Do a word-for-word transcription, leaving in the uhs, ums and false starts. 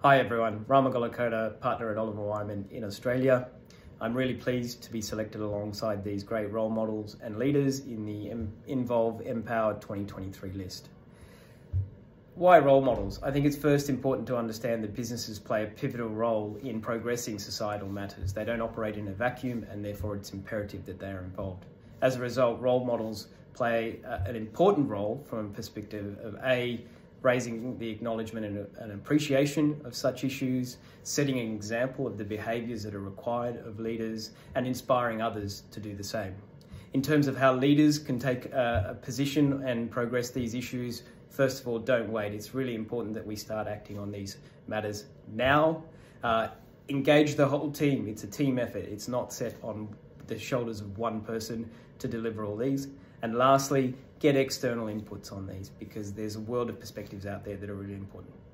Hi everyone, Rama Gollakota, partner at Oliver Wyman in Australia. I'm really pleased to be selected alongside these great role models and leaders in the Involve Empower twenty twenty-three list. Why role models? I think it's first important to understand that businesses play a pivotal role in progressing societal matters. They don't operate in a vacuum, and therefore it's imperative that they are involved. As a result, role models play an important role from a perspective of A, raising the acknowledgement and, and appreciation of such issues, setting an example of the behaviours that are required of leaders, and inspiring others to do the same. In terms of how leaders can take a, a position and progress these issues, first of all, don't wait. It's really important that we start acting on these matters now. Uh, engage the whole team. It's a team effort. It's not set on the shoulders of one person to deliver all these. And lastly, get external inputs on these, because there's a world of perspectives out there that are really important.